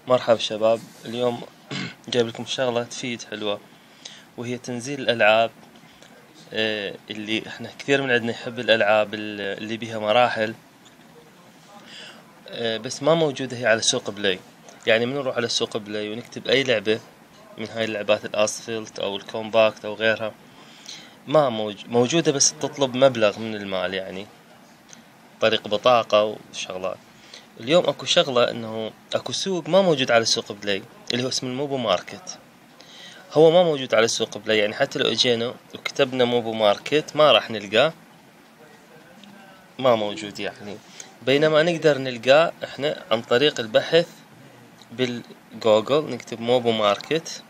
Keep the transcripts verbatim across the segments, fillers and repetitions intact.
مرحبا شباب. اليوم جايب لكم شغلة تفيد حلوة، وهي تنزيل الألعاب. آه، اللي احنا كثير من عندنا يحب الألعاب اللي بيها مراحل، آه، بس ما موجودة هي على سوق بلاي. يعني من نروح على سوق بلاي ونكتب أي لعبة من هاي اللعبات، الأسفلت أو الكومباكت أو غيرها، ما موج- موجودة، بس تطلب مبلغ من المال، يعني طريق بطاقة وشغلات. اليوم اكو شغلة انه اكو سوق ما موجود على سوق بلاي، اللي هو اسمه الموبو ماركت. هو ما موجود على السوق بلاي، يعني حتى لو اجينا وكتبنا موبو ماركت ما راح نلقاه، ما موجود يعني. بينما نقدر نلقاه احنا عن طريق البحث بالجوجل، نكتب موبو ماركت.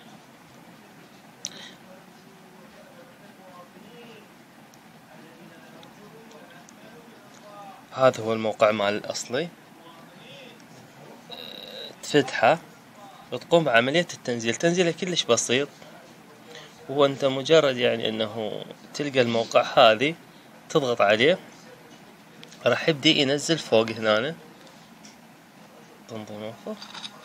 هذا هو الموقع مال الاصلي، تفتحه وتقوم بعملية التنزيل. تنزيله كلش بسيط، هو انت مجرد يعني انه تلقى الموقع هذه، تضغط عليه، راح يبدأ ينزل فوق هنا تنظيم افق،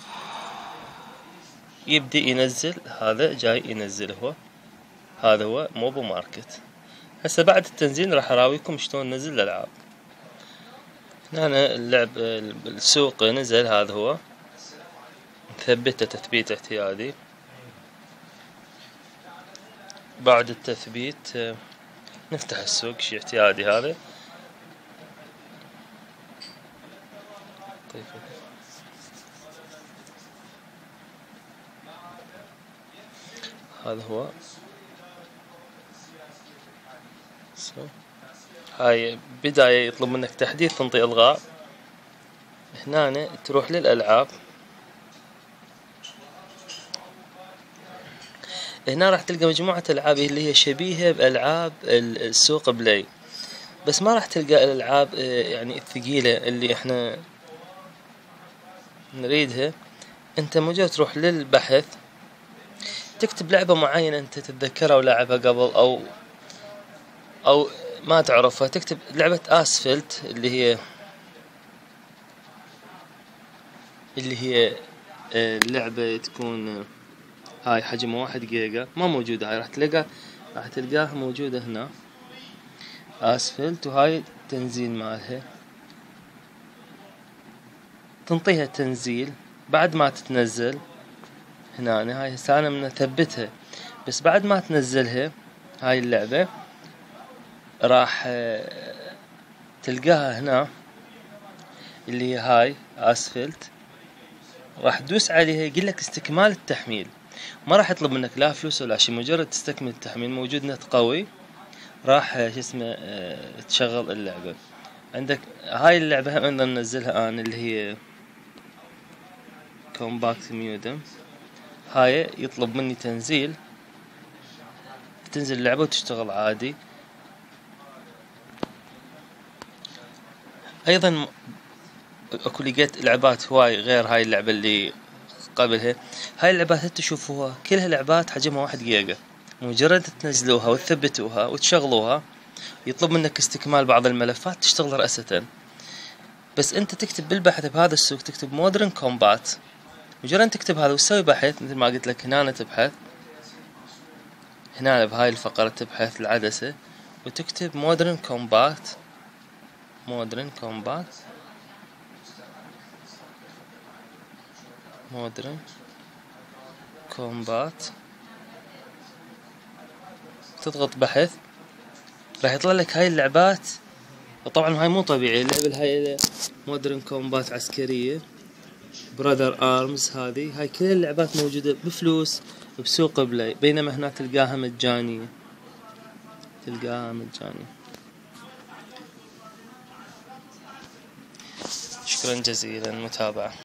يبدأ ينزل. هذا جاي ينزل، هو هذا هو موبو ماركت. هسه بعد التنزيل راح اراويكم شلون ننزل الالعاب. هنا اللعب السوق نزل، هذا هو نثبته تثبيت اعتيادي. بعد التثبيت نفتح السوق شي اعتيادي هذا. طيب هذا هو سو. هاي بداية يطلب منك تحديث، تنطي الغاء. هنا تروح للالعاب، هنا راح تلقى مجموعة العاب اللي هي شبيهة بالعاب السوق بلاي، بس ما راح تلقى الالعاب يعني الثقيلة اللي احنا نريدها. انت مجرد تروح للبحث، تكتب لعبة معينة انت تتذكرها ولعبها قبل او او ما تعرفها. تكتب لعبة اسفلت، اللي هي اللي هي اللعبة تكون هاي حجمها واحد جيجا، ما موجودة هاي. راح تلقى راح تلقاها موجودة هنا اسفلت، وهاي تنزيل مالها. تنطيها تنزيل. بعد ما تتنزل هنا، هاي هسه انا من اثبتها، بس بعد ما تنزلها هاي اللعبة راح تلقاها هنا، اللي هي هاي اسفلت. راح تدوس عليها يقول لك استكمال التحميل، ما راح يطلب منك لا فلوس ولا شيء، مجرد تستكمل التحميل. موجود نت قوي، راح شو اسمه تشغل اللعبة عندك. هاي اللعبة هم انا منزلها انا، اللي هي كومباكت ميودم. هاي يطلب مني تنزيل، تنزل اللعبة وتشتغل عادي. ايضا اكو لقيت لعبات هواي غير هاي اللعبة اللي قبلها. هاي اللعبات تشوفوها كلها لعبات حجمها واحد جيجا، مجرد تنزلوها وتثبتوها وتشغلوها، يطلب منك استكمال بعض الملفات، تشتغل رأسة. بس انت تكتب بالبحث بهذا السوق، تكتب مودرن كومبات. مجرد تكتب هذا وتسوي بحث مثل ما قلت لك، هنا تبحث، هنا بهاي الفقرة تبحث العدسة وتكتب مودرن كومبات. مودرن كومبات مودرن كومبات تضغط بحث، راح يطلع لك هاي اللعبات. وطبعا هاي مو طبيعية، اللعبة هاي مودرن كومبات عسكرية، براذر ارمز. هذه هاي كل اللعبات موجودة بفلوس بسوق بلاي، بينما هنا تلقاها مجانية، تلقاها مجانية. شكرا جزيلا المتابعة.